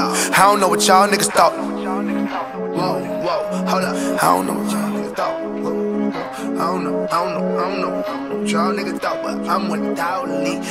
I don't know what y'all niggas thought. Whoa, hold up. I don't know what y'all niggas thought. I don't know what y'all niggas thought, but I'm 1,000 Lee.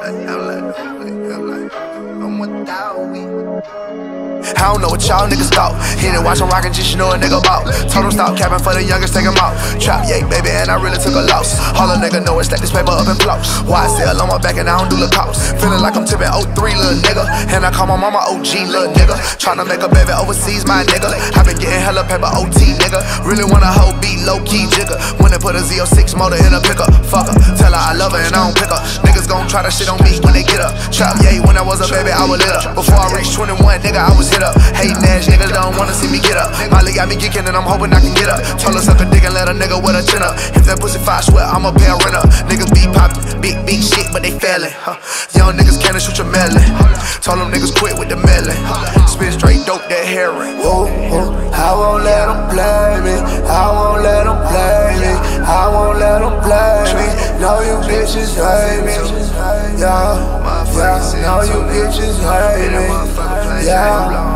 I'm 1,000 Lee. I don't know what y'all niggas thought. Hit it, watch him rockin', just you know a nigga bout. Told him stop capping for the youngest, take him out. Trap yay, baby, and I really took a loss. All a nigga know is stack this paper up and floss. Why I still on my back and I don't do Lacoste. Feeling like I'm tipping 03, little nigga. And I call my mama OG, little nigga. Tryna make a baby overseas, my nigga. I been getting hella paper OT, nigga. Really want a whole beat, low-key jigger. When they put a Z06 motor in a pickup, fuck her. Tell her I love her and I don't pick her. Niggas gon' try to shit on me when they get up. Trap yay, when I was a baby, I was lit up. Before I reached 21, nigga, I was hit up. Hating ass niggas don't wanna see me get up. Molly got me geeking and I'm hoping I can get up. Told her suck a dick and let a nigga with a chin up. If that pussy fire, swear I'ma pay a renter. Niggas be poppin', big shit, but they failing. Young niggas can't shoot your melon. Told them niggas quit with the melon. Spit straight dope, that heroin. I won't let them play me. I won't let them play me. I won't let them play me. Know you bitches hate me. Yeah, know you bitches hate me. Yeah.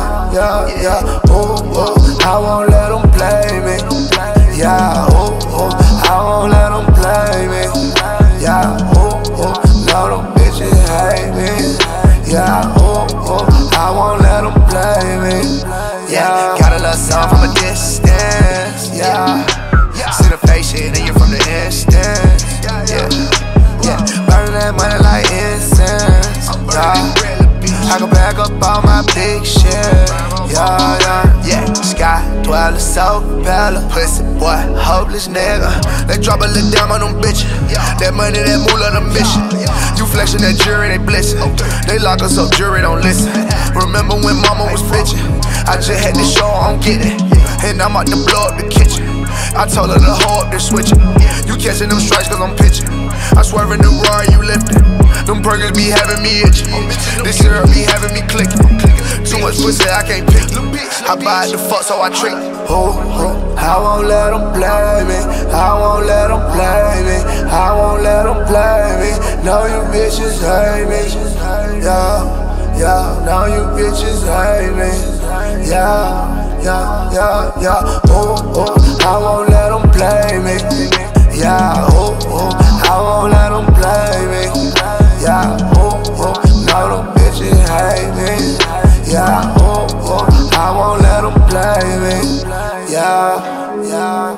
I won't let them play me. Yeah, I won't let them play me. Yeah, know them bitches hate me. Yeah, I won't let them play me. Yeah, got a little song from a distance. Yeah, see the face shit and you from the instance. Yeah, burning that money like incense. Yeah, I can back up all my big shit. Yeah. Sky dweller, so pella, pussy boy, hopeless nigga. They drop a little down on them bitches. That money, that moolah, the mission. You flexing that jury, they blissing. They lock us up, jury don't listen. Remember when mama was bitching? I just had to show her I'm getting. And I'm about to blow up the kitchen. I told her to hold up the switching. You catching them strikes cause I'm pitching. I swerve in the raw, you lifting. Them burgers be having me itching. This syrup be having me clicking. Too much pussy, I can't pick. I buy it the fuck, so I trick. I won't let them play me. I won't let them play me. I won't let them play me. Know you bitches hate me. Yeah, know you bitches hate me. Yeah. I won't let them play me. Yeah, I won't let them play me. Yeah, know them bitches hate me. Yeah, I won't let them play me. Yeah.